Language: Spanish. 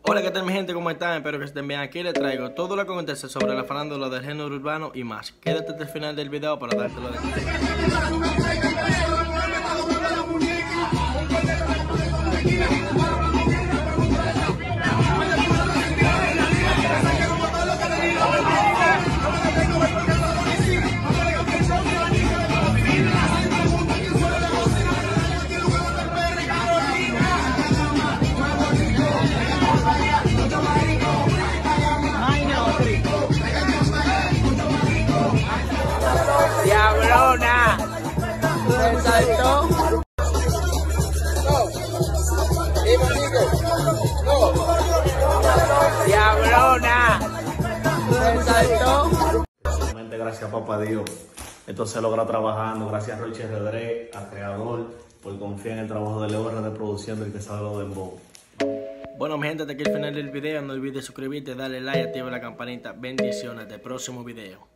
Hola, ¿qué tal mi gente? ¿Cómo están? Espero que estén bien. Aquí les traigo todo lo que acontece sobre la farándula del género urbano y más. Quédate hasta el final del video para dártelo de Diablona, se saltó. Diablona, se saltó. Realmente gracias papá Dios, esto se logra trabajando, gracias a Roche Redré, al creador, por confiar en el trabajo de Leo de producción del que sabe lo de Dembow. Bueno mi gente, hasta aquí el final del video. No olvides suscribirte, darle like, activa la campanita. Bendiciones, hasta el próximo video.